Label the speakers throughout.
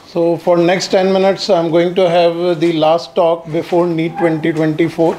Speaker 1: So for next 10 minutes, I'm going to have the last talk before NEET 2024.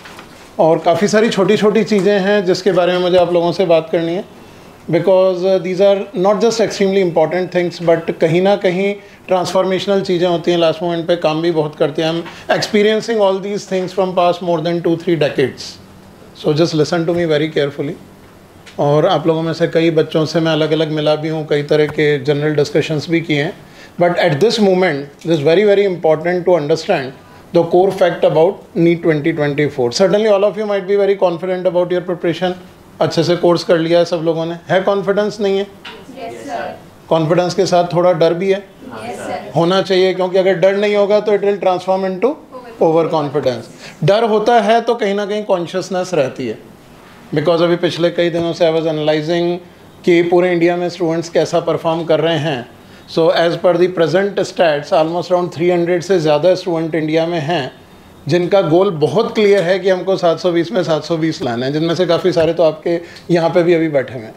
Speaker 1: और काफ़ी सारी छोटी छोटी चीज़ें हैं जिसके बारे में मुझे आप लोगों से बात करनी है, because these are not just extremely important things, but कहीं ना कहीं ट्रांसफॉर्मेशनल चीज़ें होती हैं, लास्ट मोमेंट पे काम भी बहुत करते हैं. I am experiencing all these things from past more than 2-3 decades. So just listen to me very carefully. और आप लोगों में से कई बच्चों से मैं अलग अलग मिला भी हूँ, कई तरह के जनरल डिस्कशंस भी किए हैं. But at this moment, it is very, very important to understand the core fact about NEET 2024. Certainly, all of you might be very confident about your preparation. अच्छे से कोर्स कर लिया है सब लोगों ने. है कॉन्फिडेंस नहीं है?
Speaker 2: Yes, sir.
Speaker 1: कॉन्फिडेंस के साथ थोड़ा डर भी है?
Speaker 2: Yes, sir.
Speaker 1: होना चाहिए, क्योंकि अगर डर नहीं होगा तो it will transform into over confidence. डर होता है तो कहीं ना कहीं कॉन्शियसनेस रहती है. बिकॉज अभी पिछले कई दिनों से आई वॉज एनालाइजिंग कि पूरे इंडिया में स्टूडेंट्स कैसा परफॉर्म कर रहे हैं. So as per the present stats almost around 300 से ज़्यादा स्टूडेंट इंडिया में हैं जिनका गोल बहुत क्लियर है कि हमको 720 में 720 लाना है, जिनमें से काफ़ी सारे तो आपके यहाँ पे भी अभी बैठे हुए हैं.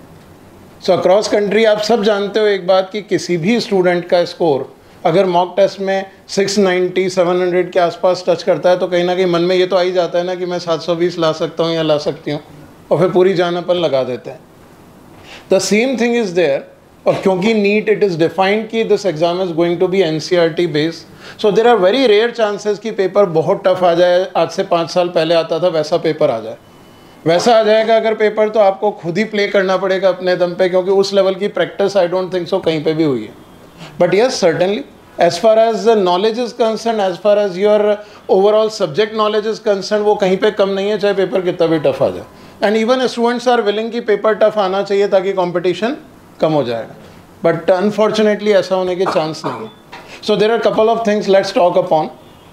Speaker 1: सो अक्रॉस कंट्री आप सब जानते हो एक बात कि किसी भी स्टूडेंट का स्कोर अगर मॉक टेस्ट में 690 700 के आसपास टच करता है तो कहीं ना कहीं मन में ये तो आ ही जाता है ना कि मैं 720 ला सकता हूँ या ला सकती हूँ, और फिर पूरी जान अपन लगा देते हैं. The same thing is there. और क्योंकि नीट इट इज़ डिफाइंड कि this exam is going to be NCERT based, so there are very rare chances कि पेपर बहुत टफ आ जाए. आज से 5 साल पहले आता था वैसा पेपर आ जाए. वैसा आ जाएगा अगर पेपर तो आपको खुद ही प्ले करना पड़ेगा अपने दम पे, क्योंकि उस लेवल की practice I don't think so कहीं पे भी हुई है. But yes, certainly as far as knowledge is concerned, as far as your overall subject knowledge is concerned, वो कहीं पे कम नहीं है, चाहे पेपर कितना भी टफ आ जाए. And even students are willing कि पेपर टफ आना चाहिए ताकि कॉम्पिटिशन कम हो जाएगा. बट अनफॉर्चुनेटली ऐसा होने के चांस नहीं है. So there are couple of things let's talk upon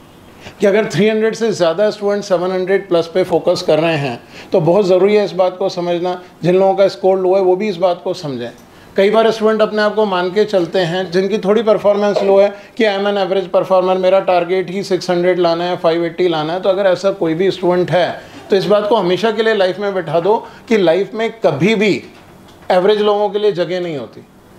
Speaker 1: कि अगर 300 से ज़्यादा स्टूडेंट 700 प्लस पे फोकस कर रहे हैं तो बहुत ज़रूरी है इस बात को समझना. जिन लोगों का स्कोर लो है वो भी इस बात को समझें. कई बार स्टूडेंट अपने आप को मान के चलते हैं जिनकी थोड़ी परफॉर्मेंस लो है कि I am an average performer, मेरा टारगेट ही 600 लाना है, 580 लाना है. तो अगर ऐसा कोई भी स्टूडेंट है तो इस बात को हमेशा के लिए लाइफ में बैठा दो कि लाइफ में कभी भी एवरेज लोगों के लिए जगह नहीं होती.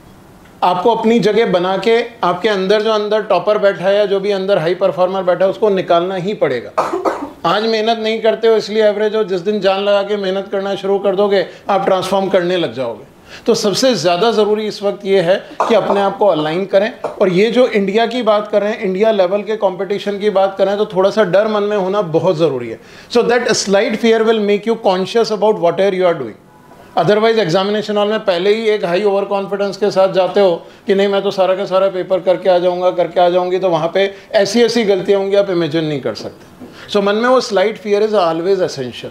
Speaker 1: आपको अपनी जगह बना के आपके अंदर जो अंदर टॉपर बैठा है या जो भी अंदर हाई परफॉर्मर बैठा है उसको निकालना ही पड़ेगा. आज मेहनत नहीं करते हो इसलिए एवरेज हो, जिस दिन जान लगा के मेहनत करना शुरू कर दोगे आप ट्रांसफॉर्म करने लग जाओगे. तो सबसे ज़्यादा ज़रूरी इस वक्त ये है कि अपने आप को अलाइन करें. और ये जो इंडिया की बात कर रहे हैं, इंडिया लेवल के कंपटीशन की बात करें, तो थोड़ा सा डर मन में होना बहुत ज़रूरी है. So that slight fear will make you conscious about whatever you are doing. Otherwise examination hall में पहले ही एक हाई ओवर कॉन्फिडेंस के साथ जाते हो कि नहीं मैं तो सारा का सारा पेपर करके आ जाऊंगा, करके आ जाऊंगी, तो वहाँ पे ऐसी ऐसी गलतियाँ होंगी आप इमेजिन नहीं कर सकते. सो मन में वो slight fear is always essential.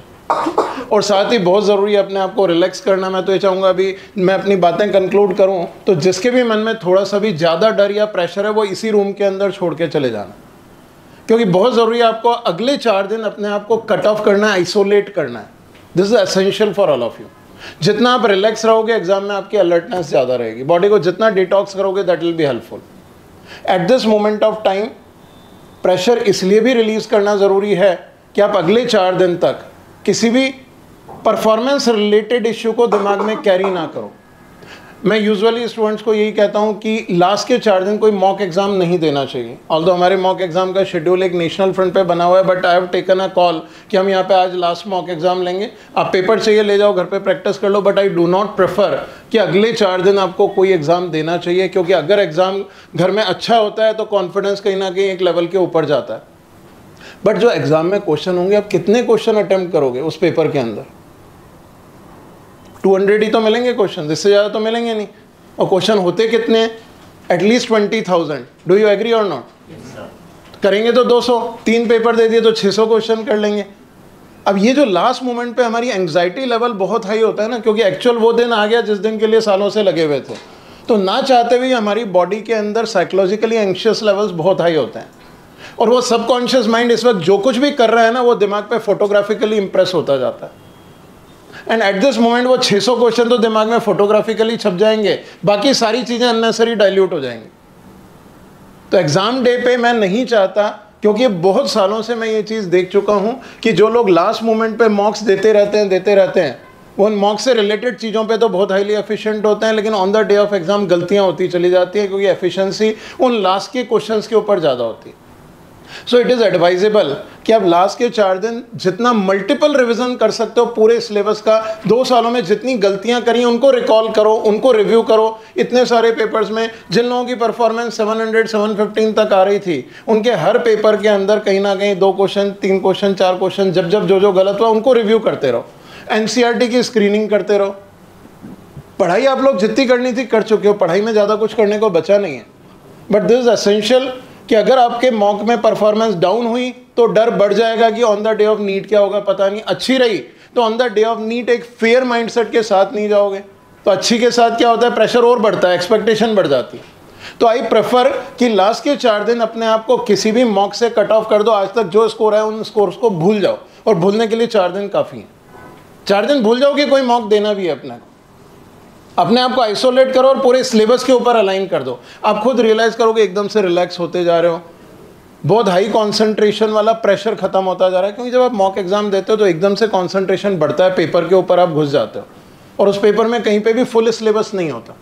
Speaker 1: और साथ ही बहुत ज़रूरी है अपने आप को रिलैक्स करना. मैं तो ये चाहूँगा अभी मैं अपनी बातें कंक्लूड करूँ तो जिसके भी मन में थोड़ा सा भी ज़्यादा डर या प्रेशर है वो इसी रूम के अंदर छोड़ के चले जाना, क्योंकि बहुत ज़रूरी है आपको अगले 4 दिन अपने आप को कट ऑफ करना है, आइसोलेट करना है. This is essential for all of you. जितना आप रिलैक्स रहोगे एग्जाम में आपकी अलर्टनेस ज़्यादा रहेगी. बॉडी को जितना डिटॉक्स करोगे that will be helpful. At this moment of time pressure इसलिए भी रिलीज़ करना ज़रूरी है कि आप अगले 4 दिन तक किसी भी परफॉर्मेंस रिलेटेड इश्यू को दिमाग में कैरी ना करो. मैं यूजुअली स्टूडेंट्स को यही कहता हूँ कि लास्ट के 4 दिन कोई मॉक एग्ज़ाम नहीं देना चाहिए. ऑल्दो हमारे मॉक एग्ज़ाम का शेड्यूल एक नेशनल फ्रंट पे बना हुआ है, but I have taken a call कि हम यहाँ पे आज लास्ट मॉक एग्ज़ाम लेंगे. आप पेपर चाहिए ले जाओ, घर पे प्रैक्टिस कर लो, but I do not prefer कि अगले 4 दिन आपको कोई एग्ज़ाम देना चाहिए, क्योंकि अगर एग्ज़ाम घर में अच्छा होता है तो कॉन्फिडेंस कहीं ना कहीं एक लेवल के ऊपर जाता है. बट जो एग्ज़ाम में क्वेश्चन होंगे, आप कितने क्वेश्चन अटैम्प्ट करोगे उस पेपर के अंदर? 200 ही तो मिलेंगे क्वेश्चन, इससे ज़्यादा तो मिलेंगे नहीं. और क्वेश्चन होते कितने हैं? एटलीस्ट 20,000. डू यू एग्री और नॉट? करेंगे तो 200, 3 पेपर दे दिए तो 600 क्वेश्चन कर लेंगे. अब ये जो लास्ट मोमेंट पे हमारी एंग्जाइटी लेवल बहुत हाई होता है ना, क्योंकि एक्चुअल वो दिन आ गया जिस दिन के लिए सालों से लगे हुए थे, तो ना चाहते हुए हमारी बॉडी के अंदर साइकोलॉजिकली एंग्शियस लेवल्स बहुत हाई होते हैं. और वो सबकॉन्शियस माइंड इस वक्त जो कुछ भी कर रहा है ना, वो दिमाग पे फोटोग्राफिकली इंप्रेस होता जाता है. एंड एट दिस मोमेंट वो 600 क्वेश्चन तो दिमाग में फोटोग्राफिकली छप जाएंगे, बाकी सारी चीज़ें अननेसेसरी डाइल्यूट हो जाएंगी. तो एग्ज़ाम डे पे मैं नहीं चाहता, क्योंकि बहुत सालों से मैं ये चीज़ देख चुका हूँ कि जो लोग लास्ट मोमेंट पे मॉक्स देते रहते हैं वो मॉक से रिलेटेड चीज़ों पे तो बहुत हाईली एफिशिएंट होते हैं, लेकिन on the day of exam गलतियां होती चली जाती है, क्योंकि एफिशिएंसी उन लास्ट के क्वेश्चंस के ऊपर ज़्यादा होती है। सो इट इज़ एडवाइजेबल कि आप लास्ट के 4 दिन जितना मल्टीपल रिवीजन कर सकते हो पूरे सिलेबस का, 2 सालों में जितनी गलतियां करी उनको रिकॉल करो, उनको रिव्यू करो। इतने सारे पेपर्स में जिन लोगों की परफॉर्मेंस 700 715 तक आ रही थी, उनके हर पेपर के अंदर कहीं ना कहीं 2 क्वेश्चन 3 क्वेश्चन 4 क्वेश्चन जब जब जो गलत हुआ उनको रिव्यू करते रहो। एनसीईआरटी की स्क्रीनिंग करते रहो। पढ़ाई आप लोग जितनी करनी थी कर चुके हो, पढ़ाई में ज़्यादा कुछ करने को बचा नहीं है। बट दिस इज एसेंशियल कि अगर आपके मॉक में परफॉर्मेंस डाउन हुई तो डर बढ़ जाएगा कि on the day of NEET क्या होगा पता नहीं। अच्छी रही तो on the day of NEET एक फेयर माइंडसेट के साथ नहीं जाओगे, तो अच्छी के साथ क्या होता है, प्रेशर और बढ़ता है, एक्सपेक्टेशन बढ़ जाती है। तो आई प्रेफर कि लास्ट के 4 दिन अपने आप को किसी भी मॉक से कट ऑफ कर दो। आज तक जो स्कोर है उन स्कोर्स को भूल जाओ, और भूलने के लिए 4 दिन काफ़ी है। 4 दिन भूल जाओ कि कोई मॉक देना भी है अपने आप को आइसोलेट करो और पूरे सिलेबस के ऊपर अलाइन कर दो। आप खुद रियलाइज़ करोगे एकदम से रिलैक्स होते जा रहे हो, बहुत हाई कंसंट्रेशन वाला प्रेशर खत्म होता जा रहा है। क्योंकि जब आप मॉक एग्जाम देते हो तो एकदम से कंसंट्रेशन बढ़ता है, पेपर के ऊपर आप घुस जाते हो, और उस पेपर में कहीं पे भी फुल सिलेबस नहीं होता।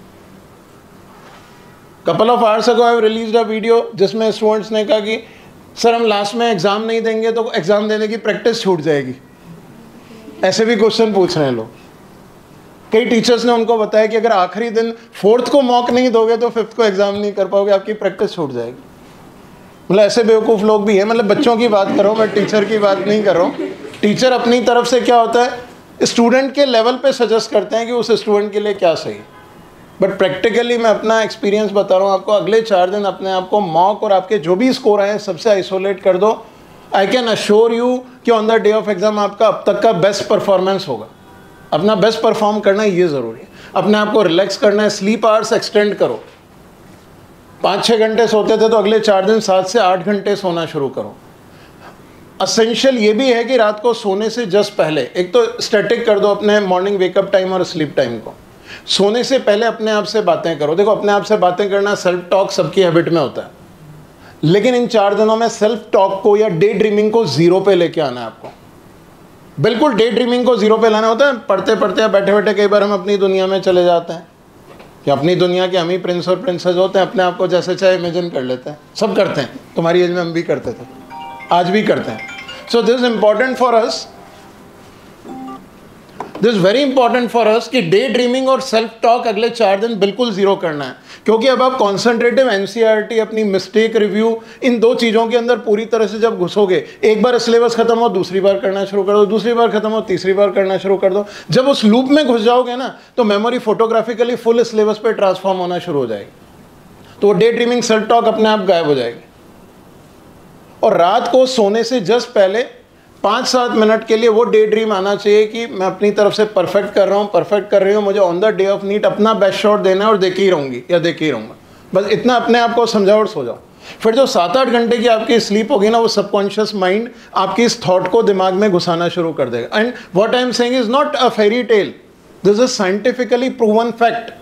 Speaker 1: Couple of hours ago I released a video जिसमें स्टूडेंट्स ने कहा कि सर हम लास्ट में एग्जाम नहीं देंगे तो एग्जाम देने की प्रैक्टिस छूट जाएगी। ऐसे भी क्वेश्चन पूछ रहे हैं लोग। कई टीचर्स ने उनको बताया कि अगर आखिरी दिन 4th को मॉक नहीं दोगे तो 5th को एग्जाम नहीं कर पाओगे, आपकी प्रैक्टिस छूट जाएगी। मतलब ऐसे बेवकूफ़ लोग भी हैं। मतलब बच्चों की बात कर रहा हूँ, मैं टीचर की बात नहीं कर रहा हूँ। टीचर अपनी तरफ से क्या होता है, स्टूडेंट के लेवल पे सजेस्ट करते हैं कि उस स्टूडेंट के लिए क्या सही है। बट प्रैक्टिकली मैं अपना एक्सपीरियंस बता रहा हूँ आपको, अगले 4 दिन अपने आप को मॉक और आपके जो भी स्कोर आए सबसे आइसोलेट कर दो। आई कैन अश्योर यू कि on the day of exam आपका अब तक का बेस्ट परफॉर्मेंस होगा। अपना बेस्ट परफॉर्म करना ये ज़रूरी है। अपने आप को रिलैक्स करना है, स्लीप आवर्स एक्सटेंड करो। 5-6 घंटे सोते थे तो अगले 4 दिन 7 से 8 घंटे सोना शुरू करो। असेंशियल ये भी है कि रात को सोने से जस्ट पहले एक तो स्टैटिक कर दो अपने मॉर्निंग वेकअप टाइम और स्लीप टाइम को। सोने से पहले अपने आप से बातें करो। देखो अपने आप से बातें करना, सेल्फ टॉक सबकी हैबिट में होता है, लेकिन इन 4 दिनों में सेल्फ टॉक को या डे ड्रीमिंग को 0 पे लेके आना है आपको। बिल्कुल डे ड्रीमिंग को 0 पे लाना होता है। पढ़ते पढ़ते या बैठे बैठे कई बार हम अपनी दुनिया में चले जाते हैं कि अपनी दुनिया के हम ही प्रिंस और प्रिंसेस होते हैं, अपने आप को जैसे चाहे इमेजिन कर लेते हैं। सब करते हैं, तुम्हारी एज में हम भी करते थे, आज भी करते हैं। So this is important for us, this very important for us कि डे ड्रीमिंग और सेल्फ टॉक अगले 4 दिन बिल्कुल 0 करना है। क्योंकि अब आप कॉन्सेंट्रेटिव एनसीईआरटी, अपनी मिस्टेक रिव्यू, इन 2 चीज़ों के अंदर पूरी तरह से जब घुसोगे, एक बार सिलेबस खत्म हो दूसरी बार करना शुरू कर दो, दूसरी बार खत्म हो तीसरी बार करना शुरू कर दो। जब उस लूप में घुस जाओगे ना तो मेमोरी फोटोग्राफिकली फुल सिलेबस पे ट्रांसफॉर्म होना शुरू हो जाएगी। तो डे ड्रीमिंग सेल्फ टॉक अपने आप गायब हो जाएगी। और रात को सोने से जस्ट पहले 5-7 मिनट के लिए वो डे ड्रीम आना चाहिए कि मैं अपनी तरफ से परफेक्ट कर रहा हूँ, परफेक्ट कर रही हूँ, मुझे on the day of NEET अपना बेस्ट शॉट देना है और देख ही रहूँगी या देख ही रहूँगा। बस इतना अपने आप को समझाओ और सो जाओ। फिर जो 7-8 घंटे की आपकी स्लीप होगी ना, वो सबकॉन्शियस माइंड आपकी इस थॉट को दिमाग में घुसाना शुरू कर देगा। And what I am saying is not a fairy tale, this is scientifically proven fact.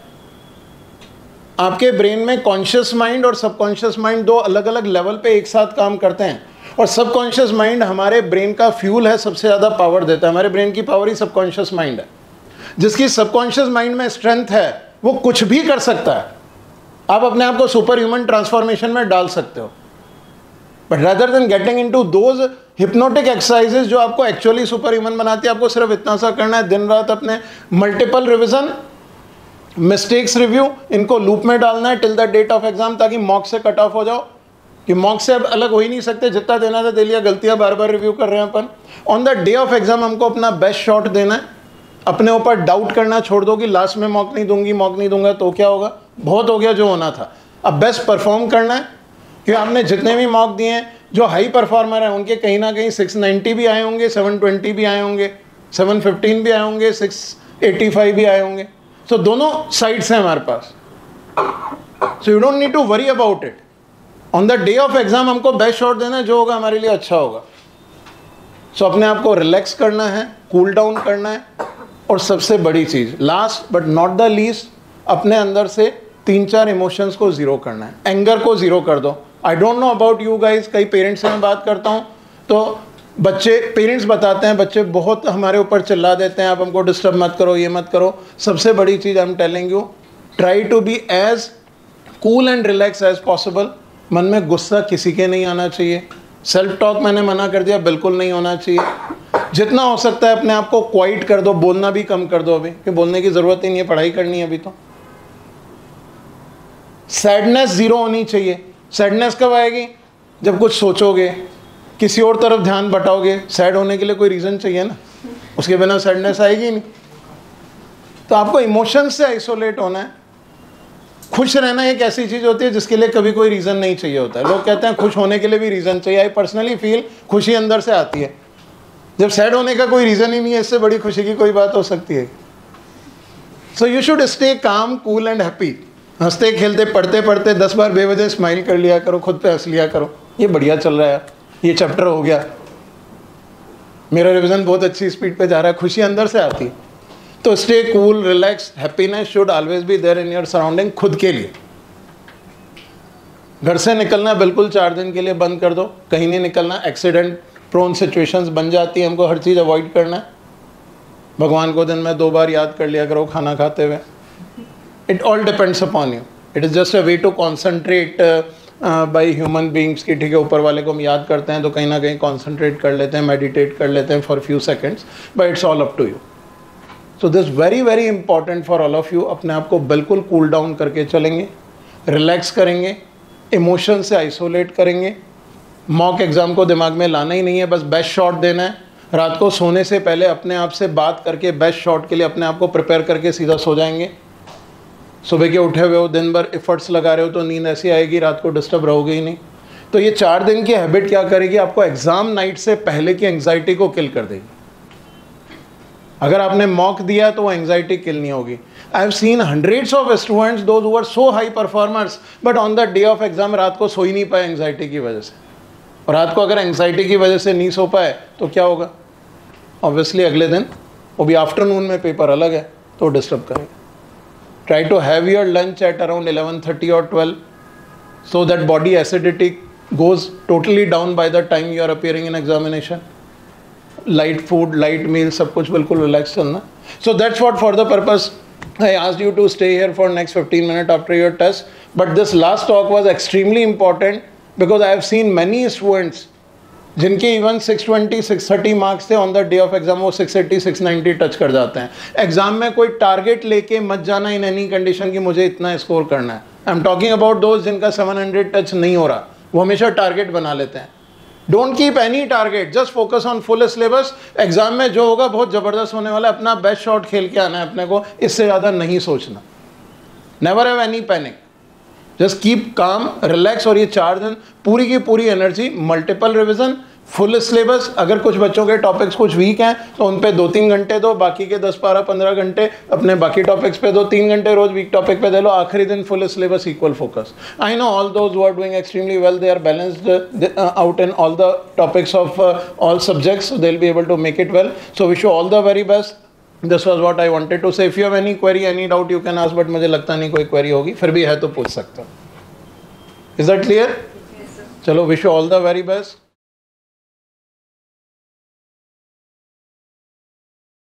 Speaker 1: आपके ब्रेन में कॉन्शियस माइंड और सबकॉन्शियस माइंड 2 अलग अलग लेवल पे एक साथ काम करते हैं। और सबकॉन्शियस माइंड हमारे ब्रेन का फ्यूल है, सबसे ज़्यादा पावर देता है। हमारे ब्रेन की पावर ही सबकॉन्शियस माइंड है। जिसकी सबकॉन्शियस माइंड में स्ट्रेंथ है वो कुछ भी कर सकता है। आप अपने आप को सुपर ह्यूमन ट्रांसफॉर्मेशन में डाल सकते हो। But rather than getting into those hypnotic exercises जो आपको एक्चुअली सुपर ह्यूमन बनाती है, आपको सिर्फ इतना सा करना है, दिन रात अपने मल्टीपल रिविजन, मिस्टेक्स रिव्यू, इनको लूप में डालना है till the date of exam, ताकि मॉक से कट ऑफ हो जाओ। कि मॉक से अब अलग हो ही नहीं सकते, जितना देना था दे लिया, गलतियां बार बार रिव्यू कर रहे हैं अपन। On the day of exam हमको अपना बेस्ट शॉट देना है। अपने ऊपर डाउट करना छोड़ दो कि लास्ट में मॉक नहीं दूंगी, मॉक नहीं दूंगा तो क्या होगा, बहुत हो गया जो होना था। अब बेस्ट परफॉर्म करना है कि आपने जितने भी मॉक दिए हैं, जो हाई परफॉर्मर हैं उनके कहीं ना कहीं 690 भी आए होंगे, 720 भी आए होंगे, 715 भी आए होंगे, 685 भी आए होंगे। सो दोनों साइड्स हैं हमारे पास। So you don't need to worry about it. On the day of exam हमको बेस्ट शॉट देना है, जो होगा हमारे लिए अच्छा होगा। सो अपने आप को रिलैक्स करना है, कूल डाउन करना है, और सबसे बड़ी चीज़, last but not the least, अपने अंदर से 3-4 इमोशंस को 0 करना है। एंगर को 0 कर दो। I don't know about you guys, कई पेरेंट्स से मैं बात करता हूँ तो बच्चे, पेरेंट्स बताते हैं, बच्चे बहुत हमारे ऊपर चिल्ला देते हैं, आप हमको डिस्टर्ब मत करो, ये मत करो। सबसे बड़ी चीज़ I am telling you, try to be as cool and relax as possible. मन में गुस्सा किसी के नहीं आना चाहिए। सेल्फ टॉक मैंने मना कर दिया, बिल्कुल नहीं होना चाहिए। जितना हो सकता है अपने आप को क्वाइट कर दो, बोलना भी कम कर दो अभी, कि बोलने की ज़रूरत ही नहीं है, पढ़ाई करनी है अभी तो। सैडनेस ज़ीरो होनी चाहिए। सैडनेस कब आएगी? जब कुछ सोचोगे, किसी और तरफ ध्यान बटाओगे। सैड होने के लिए कोई रीज़न चाहिए ना, उसके बिना सैडनेस आएगी नहीं। तो आपको इमोशंस से आइसोलेट होना है। खुश रहना एक ऐसी चीज़ होती है जिसके लिए कभी कोई रीज़न नहीं चाहिए होता है। लोग कहते हैं खुश होने के लिए भी रीज़न चाहिए। आई पर्सनली फील खुशी अंदर से आती है। जब सैड होने का कोई रीज़न ही नहीं है, इससे बड़ी खुशी की कोई बात हो सकती है? So you should stay calm, cool and happy. हंसते खेलते पढ़ते पढ़ते 10 बार बेवजह स्माइल कर लिया करो, खुद पे हंस लिया करो, ये बढ़िया चल रहा है, ये चैप्टर हो गया, मेरा रिवीजन बहुत अच्छी स्पीड पे जा रहा है, खुशी अंदर से आती है। तो stay cool, relax, happiness should always be there in your surrounding. खुद के लिए घर से निकलना बिल्कुल 4 दिन के लिए बंद कर दो, कहीं नहीं निकलना। एक्सीडेंट प्रोन सिचुएशंस बन जाती है, हमको हर चीज़ अवॉइड करना है। भगवान को दिन में 2 बार याद कर लिया करो खाना खाते हुए। It all depends upon you, it is just a way to concentrate by human beings की। ठीक है, ऊपर वाले को हम याद करते हैं तो कहीं ना कहीं कॉन्सेंट्रेट कर लेते हैं, मेडिटेट कर लेते हैं for few seconds, but it's all up to you. So this very very important for all of you. अपने आप को बिल्कुल कूल डाउन करके चलेंगे, रिलैक्स करेंगे, इमोशन से आइसोलेट करेंगे। मॉक एग्ज़ाम को दिमाग में लाना ही नहीं है, बस बेस्ट शॉट देना है। रात को सोने से पहले अपने आप से बात करके बेस्ट शॉट के लिए अपने आप को प्रिपेयर करके सीधा सो जाएंगे। सुबह के उठे हुए हो, दिन भर एफर्ट्स लगा रहे हो, तो नींद ऐसी आएगी रात को डिस्टर्ब रहोगे ही नहीं। तो ये 4 दिन की हैबिट क्या करेगी? आपको एग्ज़ाम नाइट से पहले की एंग्जाइटी को किल कर देगी। अगर आपने मॉक दिया तो वो एंग्जाइटी किल नहीं होगी। I have seen hundreds of students those who are so high performers, but on the day of exam रात को सो ही नहीं पाए एंग्जाइटी की वजह से। और रात को अगर एंग्जाइटी की वजह से नहीं सो पाए तो क्या होगा? ऑब्वियसली अगले दिन, वो भी आफ्टरनून में पेपर अलग है, तो डिस्टर्ब करेगा। Try to have your lunch at around 11:30 or 12 so that body acidity goes totally down by the time you are appearing in examination. Light food, light meal, सब कुछ बिल्कुल relax चलना। So that's what for the purpose I asked you to stay here for next 15 minutes after your test. But this last talk was extremely important because I have seen many students जिनके even 620 630 marks थे, on the day of exam वो 680 690 touch कर जाते हैं। Exam में कोई target लेके मत जाना इन एनी कंडीशन कि मुझे इतना स्कोर करना है। आई एम टॉकिंग अबाउट दोस्त जिनका 700 टच नहीं हो रहा, वो हमेशा टारगेट बना लेते हैं। Don't keep any target, just focus on full syllabus. Exam में जो होगा बहुत ज़बरदस्त होने वाला है, अपना बेस्ट शॉट खेल के आना है अपने को, इससे ज़्यादा नहीं सोचना। Never have any panic, just keep calm, relax. और ये 4 दिन पूरी की पूरी energy, multiple revision, full syllabus. अगर कुछ बच्चों के टॉपिक्स कुछ वीक हैं तो उन पे 2-3 घंटे दो, बाकी के 10 12 15 घंटे अपने बाकी टॉपिक्स पे दो, 3 घंटे रोज वीक टॉपिक पे दे लो, आखिरी दिन full syllabus, equal focus. I know all those who are doing extremely well, they are balanced out in all the topics of all subjects, so they will be able to make it well. So wish you all the very best. This was what I wanted to say. If you have any query, any doubt, you can ask, but मुझे लगता नहीं कोई query होगी, फिर भी है तो पूछ सकते हो। Is that clear? चलो, wish you all the very best.